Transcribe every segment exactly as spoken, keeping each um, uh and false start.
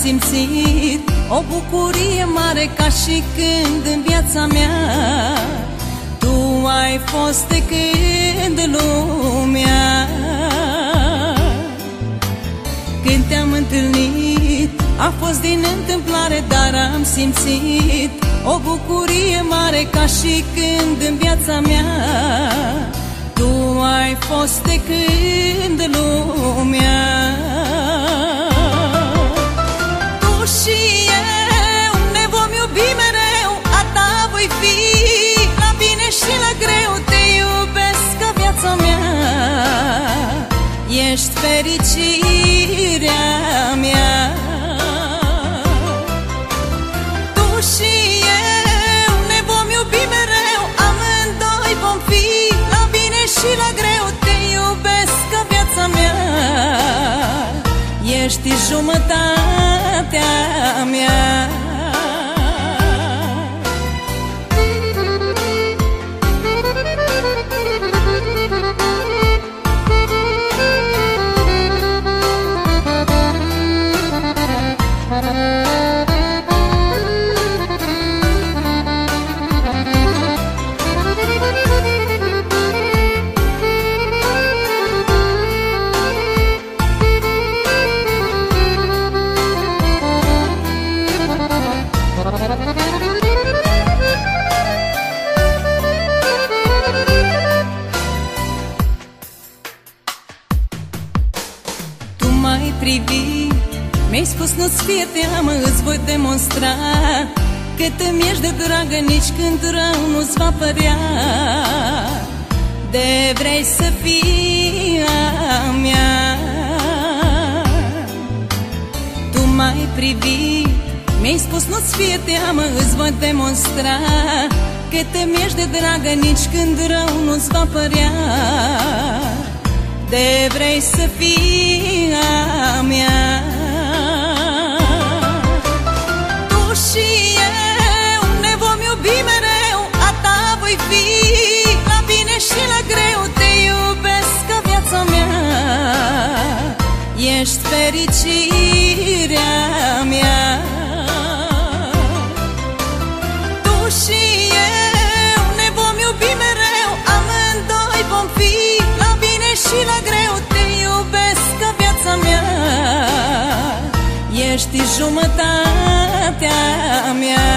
simțit o bucurie mare ca și când în viața mea tu ai fost de când în lumea. Când te-am întâlnit a fost din întâmplare, dar am simțit o bucurie mare ca și când în viața mea tu ai fost de când în lumea. Tu și eu ne vom iubi mereu, a ta voi fi, la bine și la greu. Te iubesc ca viața mea, ești fericirea mea. Tu și eu ne vom iubi mereu, amândoi vom fi, la bine și la greu. Te iubesc ca viața mea, ești jumătatea mea. Tu m-ai privit, mi-ai spus nu-ți fie teamă, îți voi demonstra cât îmi ești de dragă, nici când rău nu-ți va părea. De vrei să fii a mea. Tu m-ai privit, mi-ai spus nu-ți fie teamă, îți voi demonstra cât îmi ești de dragă, nici când rău nu-ți va părea. De vrei să fii a mea. Tu și eu ne vom iubi mereu, a ta voi fi, la bine și la greu. Te iubesc ca viața mea, ești fericirea mea. Tu și eu ne vom iubi mereu, amândoi vom fi, la bine și la greu. Te iubesc ca viața mea, ești jumătatea mea.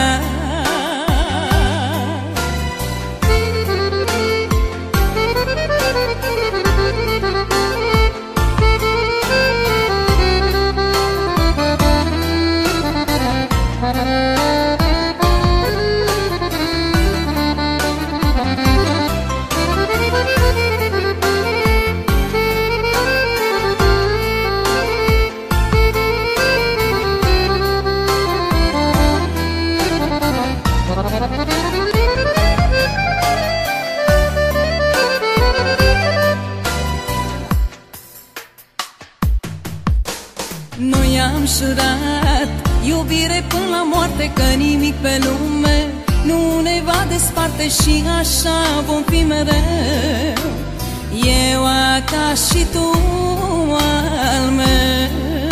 Noi am jurat iubire până la moarte, că nimic pe lume nu ne va desparte și așa vom fi mereu. Eu a ta și tu al meu.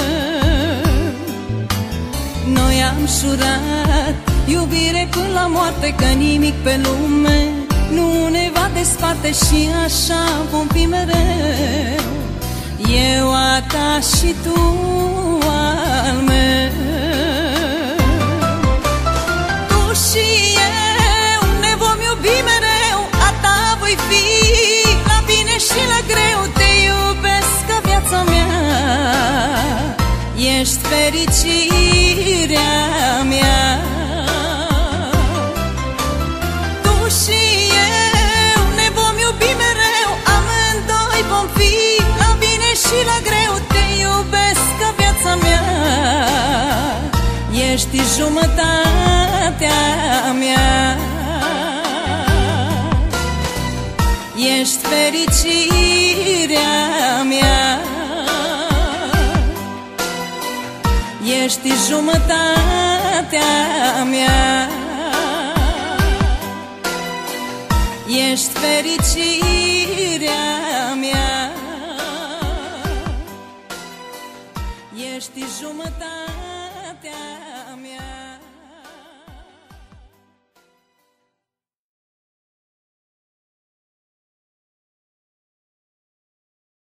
Noi am jurat iubire până la moarte, că nimic pe lume nu ne va desparte și așa vom fi mereu. Eu a ta și tu al meu. Tu și eu ne vom iubi mereu, a ta voi fi, la bine și la greu. Te iubesc ca viața mea, ești fericirea mea. Tu și eu ne vom iubi mereu, amândoi vom fi, la bine și la greu. Te iubesc ca viața mea, ești jumătatea mea. Ești fericirea mea, ești jumătatea mea. Ești fericirea mea, ești jumătatea dragostea